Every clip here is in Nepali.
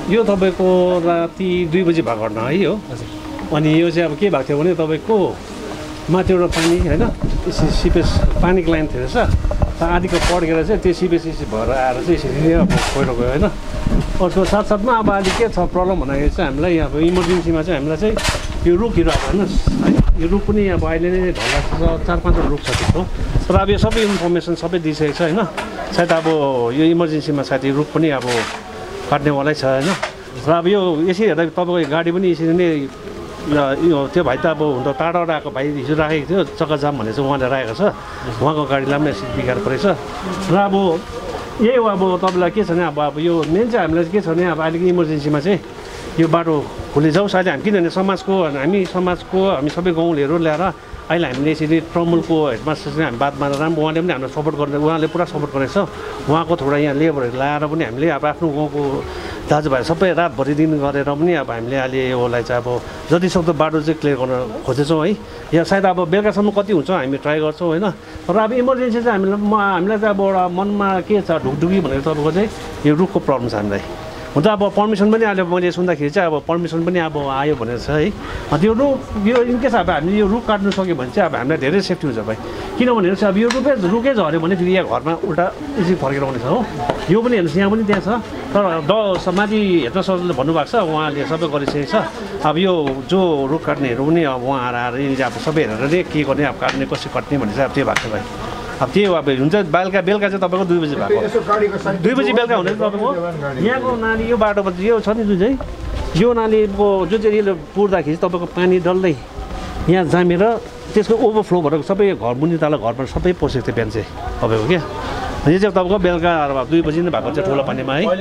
यो तपाईँको राति 2 बजी भएको घटना है यो अनि यो चाहिँ अब के भएको थियो भने तपाईँको माथिबाट पानी होइन सिपेज पानीको लाइन थियो रहेछ आधीको पड्केर चाहिँ त्यो सिपेज भएर आएर चाहिँ यसरी नै अब पहिरो गयो होइन अर्को साथसाथमा अब अहिले के छ प्रब्लम भन्दाखेरि चाहिँ हामीलाई अब इमर्जेन्सीमा चाहिँ हामीलाई चाहिँ यो रुखहरू अब हेर्नुहोस् है यो रुख पनि अब अहिले नै ढल्ला छ 4-5 रुख छ त्यस्तो तर अब यो सबै इन्फर्मेसन सबै दिइसकेको छ होइन सायद अब यो इमर्जेन्सीमा सायद यो रुख पनि अब काट्नेवालै छ होइन र अब यो यसरी हेर्दा तपाईँको गाडी पनि यसरी नै यो त्यो भाइ त अब हुन त टाढाबाट आएको भाइ हिजो राखेको थियो चक्काजाम भनेर चाहिँ उहाँले राखेको छ उहाँको गाडीलाई पनि यसरी बिगार परेछ र अब यही हो अब तपाईँलाई के छ भने अब यो मेन चाहिँ हामीलाई के छ भने अब अहिलेको इमर्जेन्सीमा चाहिँ यो बाटो खोलिजाओस् अहिले हामी किनभने हामी सबै गाउँलेहरू ल्याएर अहिले हामीले यसरी तृणमूलको हेडमास्टर चाहिँ हामी बात मारेर उहाँले पनि हामीलाई सपोर्ट गर्ने उहाँले पुरा सपोर्ट गरेछ उहाँको थोडा यहाँ लेबरहरू ल्याएर पनि हामीले अब आफ्नो गाउँको दाजुभाइ सबै रातभरि दिन गरेर पनि अब हामीले अहिले योलाई चाहिँ अब जतिसक्दो बाटो चाहिँ क्लियर गर्न खोजेछौँ है या सायद अब बेलुकासम्म कति हुन्छ हामी ट्राई गर्छौँ होइन तर अब इमर्जेन्सी चाहिँ हामीलाई चाहिँ अब एउटा मनमा के छ ढुकढुकी भनेर तपाईँको चाहिँ यो रुखको प्रब्लम छ हामीलाई हुन त अब पर्मिसन पनि अहिले मैले सुन्दाखेरि चाहिँ अब पर्मिसन पनि अब आयो भनेर छ है त्यो रुख यो इनकेस अब हामीले यो रुख काट्नु सक्यो भने चाहिँ अब हामीलाई धेरै सेफ्टी हुन्छ भाइ किनभने चाहिँ अब यो रुखै झऱ्यो भने फेरि यहाँ घरमा उल्टा यसरी फर्केर आउने छ हो यो पनि हेर्नुहोस् यहाँ पनि त्यहाँ छ तर माथि हेर्न सरले भन्नुभएको छ उहाँले सबै गरिसकेको छ अब यो जो रुख काट्नेहरू पनि अब उहाँ आएर यिनीहरूले अब सबै हेरेर नै के गर्ने अब काट्ने कसरी काट्ने भन्ने चाहिँ अब त्यो भएको छ भाइ अब त्यही हो अब हुन्छ बेलुका चाहिँ तपाईँको 2 बजी भएको 2 बजी बेलुका हुने तपाईँको यहाँको नाली यो बाटोमा यो छ नि जुन चाहिँ यो नालीको जुन चाहिँ यसले पुर्दाखेरि तपाईँको पानी डल्लै यहाँ जामेर त्यसको ओभरफ्लो भएर सबै घर मुनि तल घरमा सबै पसेको थियो बिहान चाहिँ तपाईँको क्या यो चाहिँ तपाईँको बेलुका 2 बजी नै भएको चाहिँ ठुलो पानीमा है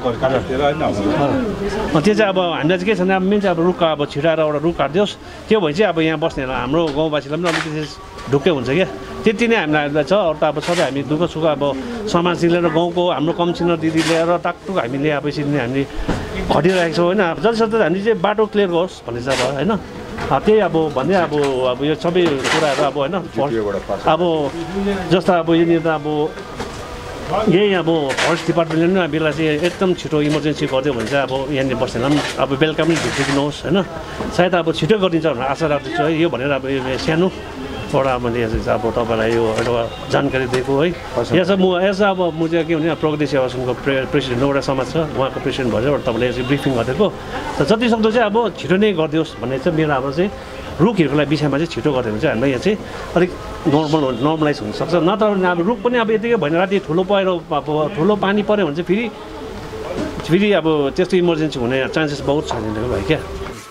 त्यो चाहिँ अब हामीलाई चाहिँ के छ भने अब मेन चाहिँ अब रुख अब छिटाएर एउटा रुख काटिदियोस् त्यो भए चाहिँ अब यहाँ बस्ने हाम्रो गाउँवासीलाई पनि अलिकति ढुक्कै हुन्छ क्या त्यति नै हामीलाई छ अरू त अब सबै हामी दुःख सुख अब समाज लिएर गाउँको हाम्रो कमसिनर दिदी लिएर टाकटुक हामीले अब यसरी नै हामीले खटिरहेको छौँ होइन अब जतिसक्दो हामीले चाहिँ बाटो क्लियर गरोस् भन्ने चाहिँ अब होइन त्यही अब भन्दै अब यो सबै कुराहरू अब होइन अब जस्तो अब यहाँनिर अब यही अब फरेस्ट डिपार्टमेन्टले पनि बेला चाहिँ एकदम छिटो इमर्जेन्सी गरिदियो भने चाहिँ अब यहाँनिर बस्नेलाई पनि अब बेलुका पनि ढुकिदिनुहोस् होइन सायद अब छिटो गरिदिन्छ भनेर आशा राख्दछु है यो भनेर अब यो सानो एउटा मैले अब तपाईँलाई यो एउटा जानकारी दिएको है यहाँ अब म चाहिँ के भने प्रगति सेवा सङ्घको प्रेसिडेन्ट एउटा समाज छ उहाँको प्रेसिडेन्ट भएर एउटा तपाईँले यसरी ब्रिफिङ गरिदिएको त जतिसक्दो चाहिँ अब छिटो नै गरिदियोस् भन्ने चाहिँ मेरो अब चाहिँ रुखहरूको विषयमा चाहिँ छिटो गरिदियो भने चाहिँ हामीलाई यहाँ चाहिँ अलिक नर्मलाइज हुनसक्छ नत्र अब रुख पनि अब यतिकै भएन राति ठुलो पहिरो अब ठुलो पानी पऱ्यो भने चाहिँ फेरि अब त्यस्तो इमर्जेन्सी हुने चान्सेस बहुत छ नि भाइ क्या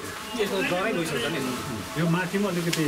यो माथिमा अलिकति